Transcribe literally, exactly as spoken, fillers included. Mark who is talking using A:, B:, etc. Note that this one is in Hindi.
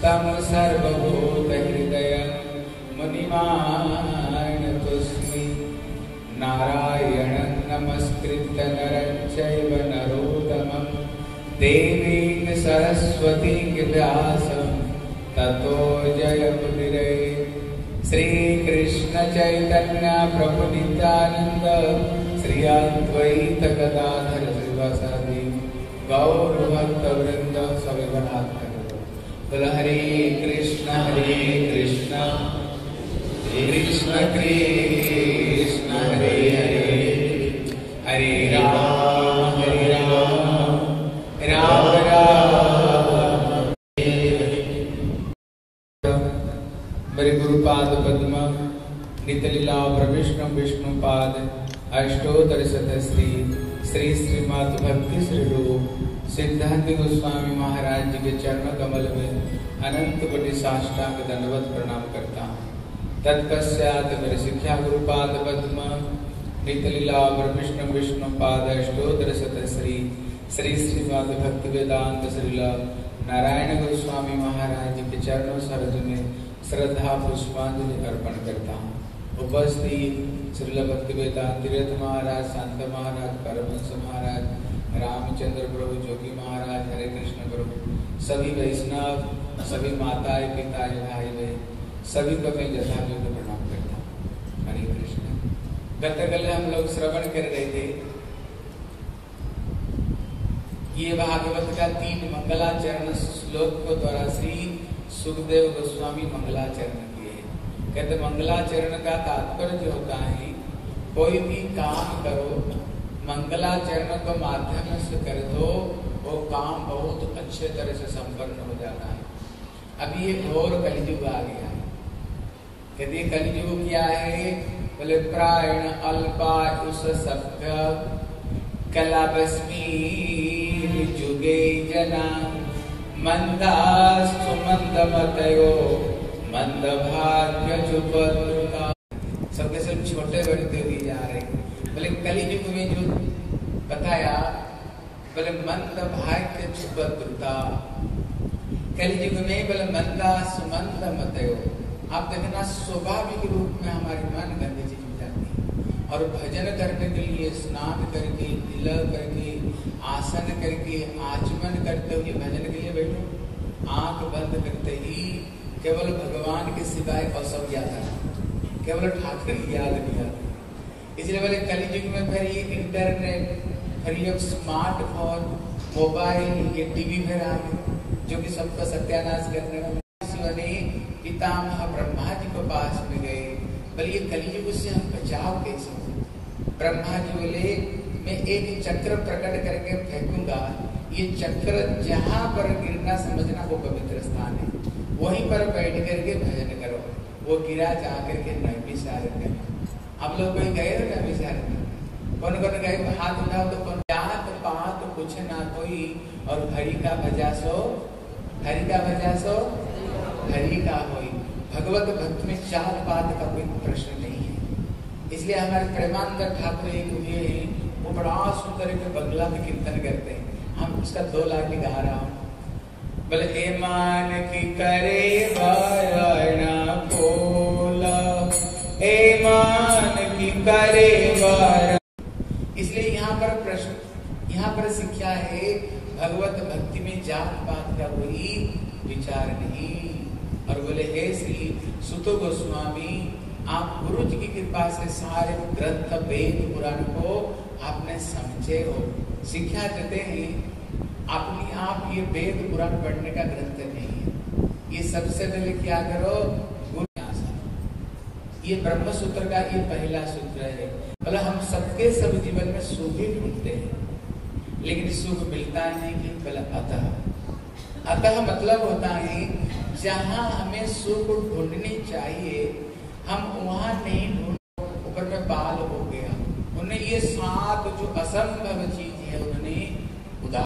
A: तम सर्वभूतहृदयं मुनिमानतोऽस्मि। नारायणं नमस्कृत्य नरं चैव नरोत्तमं देवीं सरस्वतीं व्यासं ततो जयमुदीरये। श्रीकृष्ण चैतन्य प्रभु नित्यानंद श्री अद्वैत गदाधर श्रीवासादि गौर भक्त वृंद सभी बनाते बोल हरे कृष्ण हरे कृष्ण कृष्ण कृष्ण हरे हरे हरे राम हरे राम राम राम। मेरे गुरुपाद पद्म नितलीला प्रविष्णु विष्णुपाद अष्टोत्तर शतश्री श्री श्रीमद् भक्ति श्री रूप सिद्धांत गोस्वामी महाराज जी के चरण कमल में अनंत कोटि साष्टांग दंडवत प्रणाम करता हूँ। तत्पश्चात मेरे शिक्षा गुरुपाद पद्म नितलीला प्रविष्णु विष्णुपाद अष्टोत्तर शतश्री श्री श्रीमद् भक्ति वेदांत श्रीला नारायण गोस्वामी महाराज जी के चरणों सरोज में श्रद्धा पुष्पांजलि अर्पण करता हूँ। उपस्थित श्रील भक्ति वेदांत तीर्थ महाराज, शांत महाराज, परमहंस महाराज, रामचंद्र प्रभु, जोगी महाराज, हरे कृष्ण प्रभु, सभी वैष्णव, सभी माताएं, पिताएं, भाई बहन, सभी को मैं यथायोग्य प्रणाम करता हूँ। हरे कृष्ण। गतकल हम लोग श्रवण कर रहे थे ये भागवत का तीन मंगलाचरण श्लोक को द्वारा श्री सुखदेव गोस्वामी मंगलाचरण किए। कहते मंगलाचरण का तात्पर्य जो होता है कोई भी काम करो मंगलाचरण को माध्यम से कर दो वो काम बहुत अच्छे तरह से संपन्न हो जाता है। अभी ये घोर कलियुग आ गया है। कहते कलियुग क्या है बोले प्रायण अल्पायुष सभ्य कलाभस्मी जुगे जना मंदास्तु मंदमतयो मंदभाग्य चुपद्रुता। सबके सब छोटे बड़े होते जा रहे। बोले कलियुग में जो बताया बोले मंद भाग्य चुपद्रुता। कलियुग में बोले मंदास्तु मंदमतयो। आप देखना स्वाभाविक रूप में हमारी मन गंदी चीज हो जाती है और भजन करने के लिए स्नान करके तिलक करके आसन करके आचमन करते हुए भजन के लिए बैठो। आंख बंद करते ही केवल भगवान के सिवाय और सब याद आता, केवल ठाकुर याद नहीं आते। इसलिए बोले कलियुग में फिर ये इंटरनेट, फिर ये स्मार्टफोन, मोबाइल, ये टीवी फिर आ गए जो कि सबका सत्यानाश करने वाले। पितामह ब्रह्मा जी के पास में गए बोले ये कलियुग से हम बचाव कैसे हो। ब्रह्मा जी बोले मैं एक चक्र प्रकट करके फेंकूंगा, ये चक्र जहां पर गिरना समझना वो पवित्र स्थान है, वहीं पर बैठ करके भजन करो। वो गिरा जा करके नैमिषारण्य में। हम लोग कोई गए हो नैमिषारण्य में? कौन कौन गए? हाथ उठाओ तो कौन? जात पात कुछ ना कोई और हरि का भजा सो, हरि का भजा सो हरि का होई। भगवत भक्त में जात पात का कोई प्रश्न नहीं है। इसलिए हमारे प्रेमानंद ठाकुर एक हुए हैं, वो बड़ा सुंदर एक बंगला में कीर्तन करते हैं। हम उसका दो लाइन गा रहा हूँ। बोले ए मान की करे वारणा बोला, ए मान की करे वारणा। इसलिए यहाँ पर प्रश्न, यहाँ पर शिक्षा है भगवत भक्ति में जात पात का कोई विचार नहीं। और बोले हे श्री सुत गोस्वामी आप गुरु जी की कृपा से सारे ग्रंथ वेद पुराण को आपने समझे हो, शिक्षा देते हैं। अपनी आप ये वेद पुराण पढ़ने का ग्रंथ नहीं है। ये सबसे पहले क्या करो गुरु। ये ब्रह्म सूत्र का ये पहला सूत्र है। बोला हम सबके सब जीवन में सुख ही ढूंढते हैं लेकिन सुख मिलता नहीं कि बोला अतः। अतः मतलब होता है जहाँ हमें सुख ढूंढनी चाहिए हम वहां नहीं ढूंढ, ऊपर में बाल हो गया। उन्हें ये सात जो असंभव